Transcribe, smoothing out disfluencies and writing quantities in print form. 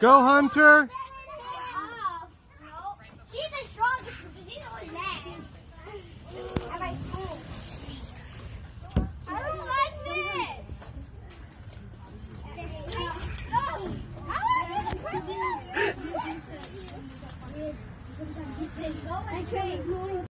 Go, Hunter. She's the strongest because she's always mad. At my school. I don't like this. I want to be the person.